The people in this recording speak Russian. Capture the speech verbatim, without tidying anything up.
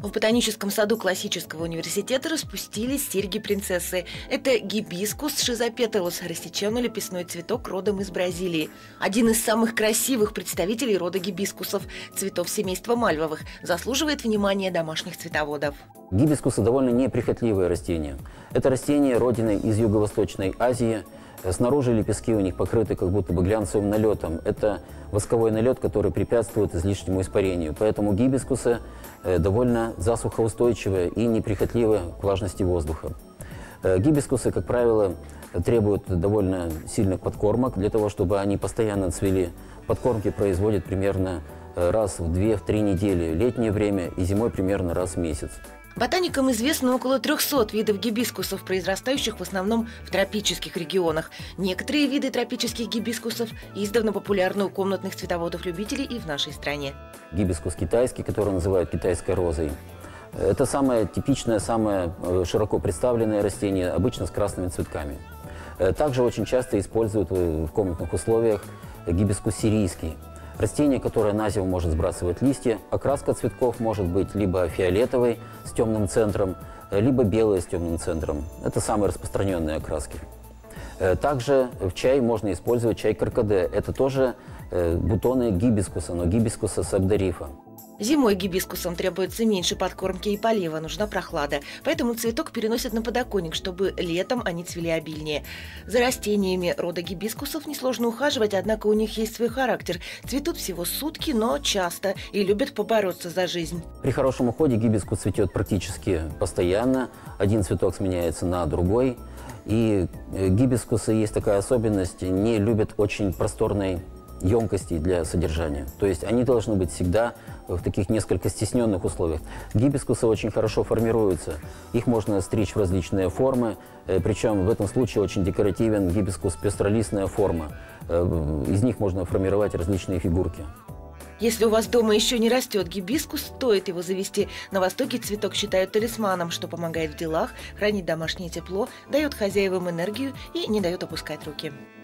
В ботаническом саду классического университета распустились серьги-принцессы. Это гибискус шизопеталус, рассеченный лепестной цветок родом из Бразилии. Один из самых красивых представителей рода гибискусов, цветов семейства мальвовых, заслуживает внимания домашних цветоводов. Гибискусы довольно неприхотливые растения. Это растения родины из Юго-Восточной Азии. Снаружи лепестки у них покрыты как будто бы глянцевым налетом. Это восковой налет, который препятствует излишнему испарению. Поэтому гибискусы довольно засухоустойчивые и неприхотливы к влажности воздуха. Гибискусы, как правило, требуют довольно сильных подкормок для того, чтобы они постоянно цвели. Подкормки производят примерно раз в две-три недели в летнее время и зимой примерно раз в месяц. Ботаникам известно около трёхсот видов гибискусов, произрастающих в основном в тропических регионах. Некоторые виды тропических гибискусов издавна популярны у комнатных цветоводов-любителей и в нашей стране. Гибискус китайский, который называют китайской розой. Это самое типичное, самое широко представленное растение, обычно с красными цветками. Также очень часто используют в комнатных условиях гибискус сирийский. Растение, которое на зиму может сбрасывать листья. Окраска цветков может быть либо фиолетовой с темным центром, либо белой с темным центром. Это самые распространенные окраски. Также в чай можно использовать чай каркаде. Это тоже бутоны гибискуса, но гибискуса сабдарифа. Зимой гибискусам требуется меньше подкормки и полива, нужна прохлада. Поэтому цветок переносят на подоконник, чтобы летом они цвели обильнее. За растениями рода гибискусов несложно ухаживать, однако у них есть свой характер. Цветут всего сутки, но часто и любят побороться за жизнь. При хорошем уходе гибискус цветет практически постоянно. Один цветок сменяется на другой. И гибискусы, есть такая особенность, не любят очень просторной емкостей для содержания. То есть они должны быть всегда в таких несколько стесненных условиях. Гибискусы очень хорошо формируются. Их можно стричь в различные формы. Причем в этом случае очень декоративен гибискус пестролистная форма. Из них можно формировать различные фигурки. Если у вас дома еще не растет гибискус, стоит его завести. На Востоке цветок считают талисманом, что помогает в делах, хранит домашнее тепло, дает хозяевам энергию и не дает опускать руки.